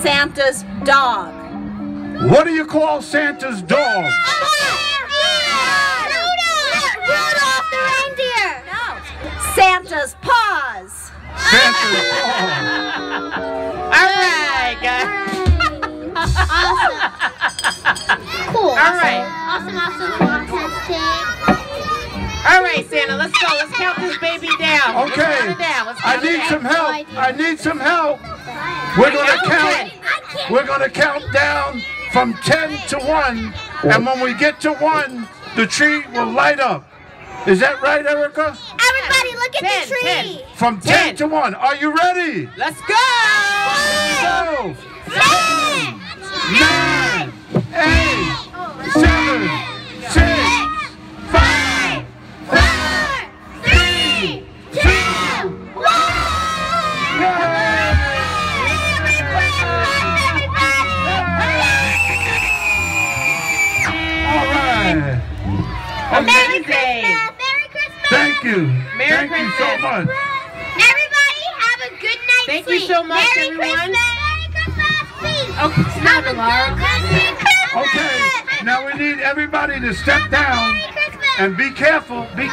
Santa's dog? What do you call Santa's dog? Rudolph the reindeer. No. Santa's paws. Santa's dog. All right, guys. Awesome. Cool. All right. Awesome. Fantastic. All right, Santa, let's go. Let's count this baby down. Let's Okay. count it down. Let's I count it need down. some help. I need some help. We're gonna count. We're gonna count down from 10 to 1, and when we get to 1, the tree will light up. Is that right, Erica? Everybody, look at the tree. 10. From 10 to 1. Are you ready? Let's go. Go! 9, 8, 7, 6, 5, 4, 3, 2, all right. Amazing. Merry Christmas. Thank you. Merry Thank you so Christmas. much. Everybody, have a good night's Thank you sleep. so much, Merry everyone. Christmas. Merry Christmas, please. Okay, Have stop a it, Laura. good Christmas. Okay, now we need everybody to step down Merry Christmas. and be careful.